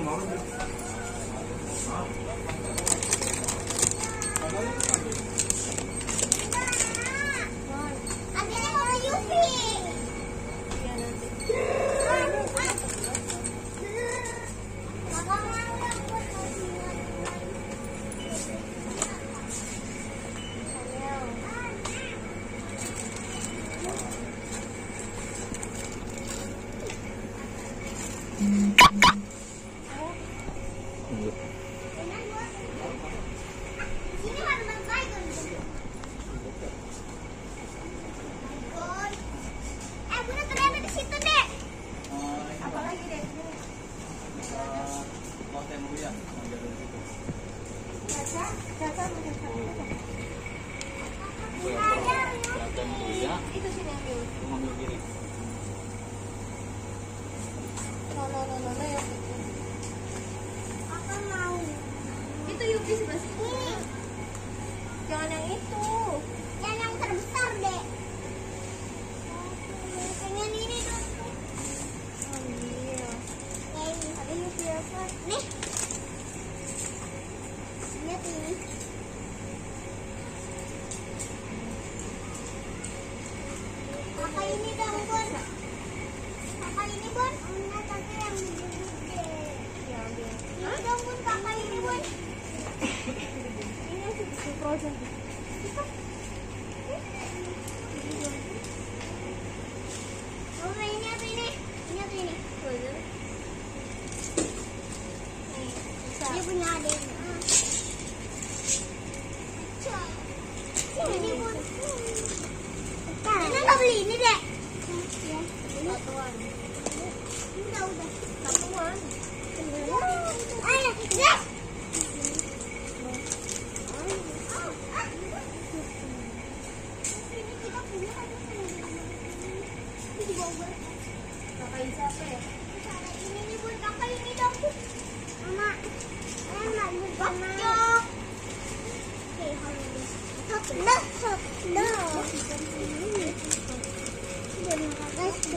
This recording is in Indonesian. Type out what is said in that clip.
Itu Yupi sebelah sini. Jangan yang itu. Yang terbesar deh. Pengen ini dong. Oh iya. Ini ada Yupi apa? Nih. Lihat ini. Apa ini dong, Bun? Apa ini, Bun? Enggak, tapi yang gede. Ya, ini dong, Bun, kakak ini, Bun. Ini si Frozen. Oh, ini apa ini? Ini apa ini? Frozen. Ini punya adik. Ini, Bun. Ini nggak beli ini deh. Ya, ini satuan. Udah. Satuan. Ayo, ya. Kakak Isa apa ya? Ini nih, Bun. Kakak ini dong, Bun. Mama. Enak, Bun. Bakcok. Oke, no. Terima kasih.